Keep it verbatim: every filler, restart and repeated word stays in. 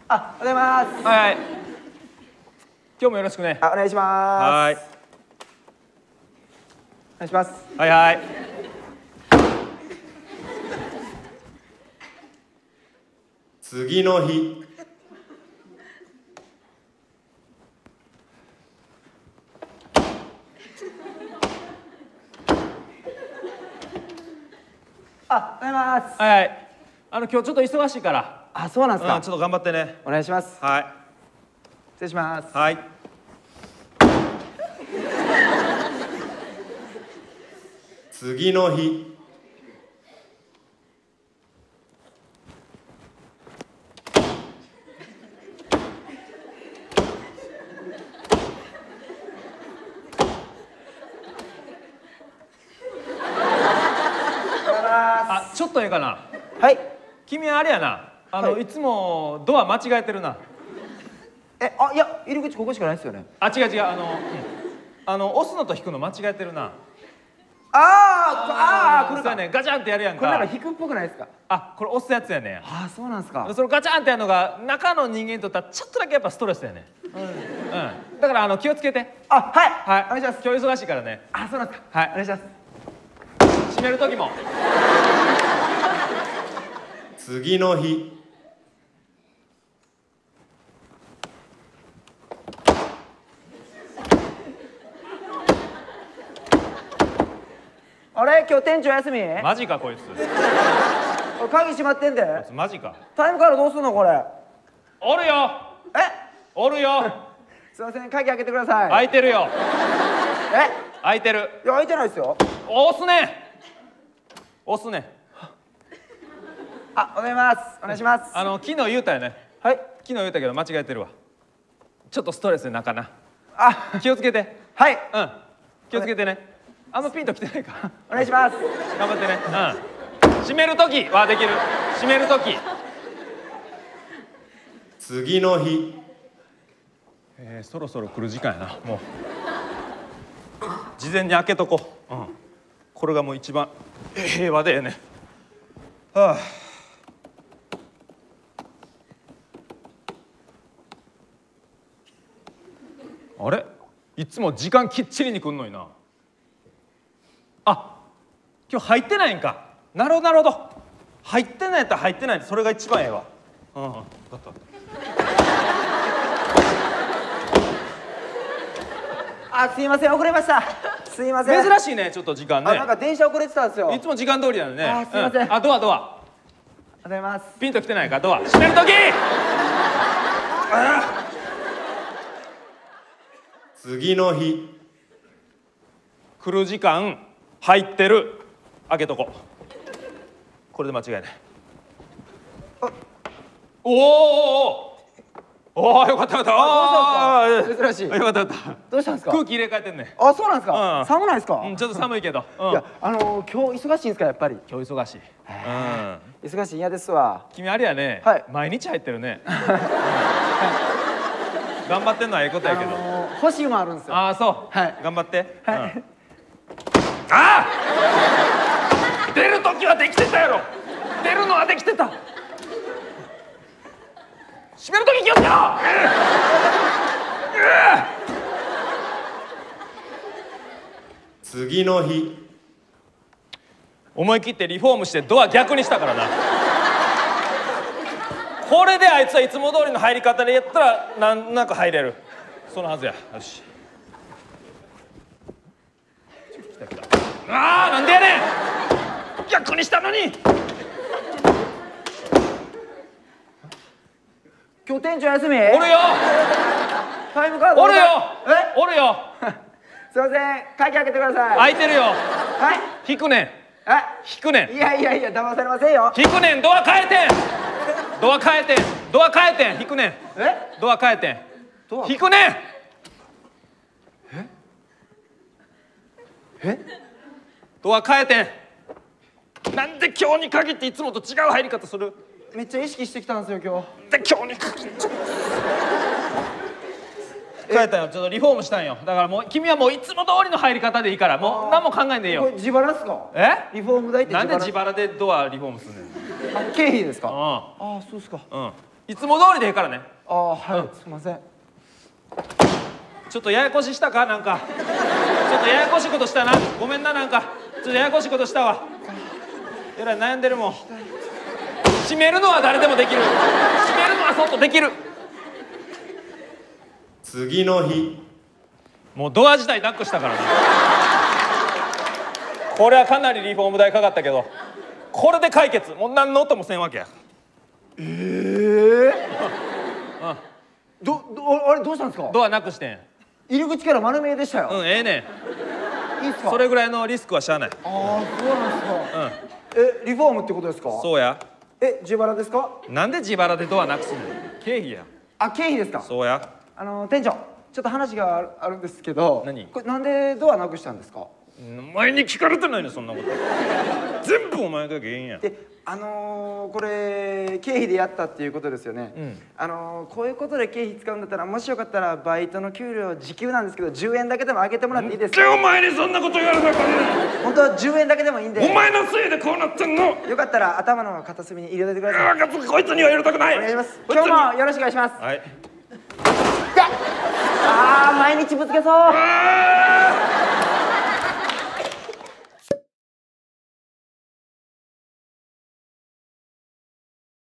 あ、おはようございます。 はい。今日もよろしくね。 あ、お願いします。 はい。 お願いします。 はいはい。 次の日。 あ、おはようございます。 はいはい。あの今日ちょっと忙しいから。 あ、そうなんですか。 うん、ちょっと頑張ってね。 お願いします。 はい。 失礼します。 はい。 次の日。 あ、ちょっとええかな。 はい。 君あれやな。あの、 はいいつもドア間違えてるな。 え、あ、いや、入り口ここしかないですよね。 あ、違う違う。あの、うん、あの押すのと引くの間違えてるな。 あーあー、これか。 そうやね。ガチャンってやるやんこれなんか。 か引くっぽくないですか。 あ、これ押すやつやね。 あ、そうなんですか。 そのガチャンってやるのが中の人間にとってはちょっとだけやっぱストレスやね。うん。うん。だからあの気をつけて。 あ、はい。 はい。 お願いします。 今日忙しいからね。 あ、そうなんですか。 はいお願いします。 閉める時も。 次の日。 あれ、今日店長休み？ マジかこいつ。 これ鍵閉まってんで。 こいつマジか。 タイムカードどうすんのこれ？ おるよ。 え？ おるよ。 すいません、鍵開けてください。 開いてるよ。 え？ 開いてる。 いや、開いてないですよ。 押すね。押すね。 あ、おはようございます。お願いします。 あの昨日言うたよね。 はい。 昨日言うたけど間違えてるわ。ちょっとストレスでなかな。 あ、 気をつけて。 はい。 うん。気をつけてね。あんまピンときてないか。 お願いします。 頑張ってね。うん。閉める時はできる。閉める時。 次の日。 えー、そろそろ来る時間やな。もう。事前に開けとこう。うん。これがもう一番平和でええね。はあ。あれ？いつも時間きっちりに来んのにな。あ、今日入ってないんか。なるほどなるほど。入ってないやったら入ってない。それが一番ええわ。うん、うん、分かった分かった。 あ、すいません、遅れました。すいません。 珍しいね、ちょっと時間ね。 あ、なんか電車遅れてたんですよ。 いつも時間通りなのね。 あ、すいません。 うん、あ、ドアドア。 おはようございます。 ピンと来てないか、ドア。閉める時。 次の日。 来る時間入ってる。開けとこう。これで間違いない。おおおお、よかったよかった。ああ、珍しい。 よかったよかった。 どうしたんですか。 空気入れ替えてんね。 あ、そうなんですか。 うん、 寒ないですか。 うん、ちょっと寒いけど。うん、 いや、あのー、今日忙しいんですか、やっぱり。 今日忙しい。うん。 忙しい、嫌ですわ。 君あれやね。 はい。 毎日入ってるね。頑張ってんのはええことやけど。 あのー、欲しいもあるんですよ。 ああ、そう。 はい。 頑張って。 はい。 うん、ああ。出る時はできてたやろ。出るのはできてた。閉める時気をつけろ。 次の日。 思い切ってリフォームしてドア逆にしたからな。これであいつはいつも通りの入り方でやったらなんなんか入れる。そのはずや。よし。来た来た。ああ、なんでやねん。逆にしたのに。 今日店長休み？ おるよ。 タイムカード。 おるよ。 え？ おるよ。 すいません、鍵開けてください。 開いてるよ。 はい。 引くねん。 え？ 引くねん。 いやいやいや、騙されませんよ。 引くねん。ドア変えてん。ドア変えてん。ドア変えてん。引くねん。 え？ ドア変えてん。 ドア引くねん。 え？え？ ドア変えてん。なんで今日に限っていつもと違う入り方する？ めっちゃ意識してきたんですよ今日。 で今日に限って変えたよ。ちょっとリフォームしたんよ。だからもう君はもういつも通りの入り方でいいから、もう何も考えんでいいよ。 これ自腹っすか？ え？ リフォーム代ってなんで自腹？ 自腹でドアリフォームすんねん。 あ、経費ですか？ うああ、そうっすか。 ん。うん。 いつも通りでいいからね。 ああはい、すいません。 ちょっとややこししたかなんかちょっとややこしいことしたな、ごめんな、なんかちょっとややこしいことしたわ。えらい悩んでるもん。閉めるのは誰でもできる、閉めるのはそっとできる。 次の日もうドア自体なくしたからね。これはかなりリフォーム代かかったけど、これで解決、もう何の音もせんわけや。 ええー、どどあれどうしたんですか？ ドアなくしてん。 入り口から丸見えでしたよ。 うん、ええねん。 いいっすか？ それぐらいのリスクはしゃあない。 ああ、そうなんですか。 うん、 え、リフォームってことですか？ そうや。 え、自腹ですか？ なんで自腹でドアなくすの？経費や。 あ、経費ですか？ そうや。 あの店長、ちょっと話があるあるんですけど。 何？ これなんでドアなくしたんですか？ 前に聞かれてないの、そんなこと。全部お前が原因や。 で、あのー、これ経費でやったっていうことですよね。 うん、 あのー、こういうことで経費使うんだったら、もしよかったらバイトの給料時給なんですけどじゅうえんだけでも上げてもらっていいですか？ なんでお前にそんなこと言われたかね。 本当はじゅうえんだけでもいいんで。 お前のせいでこうなってんの。 よかったら頭の片隅に入れてください。 ああ、こいつには入れたくない。 お願いします。今日もよろしくお願いします。 はい。 ああ、毎日ぶつけそう。 ああ。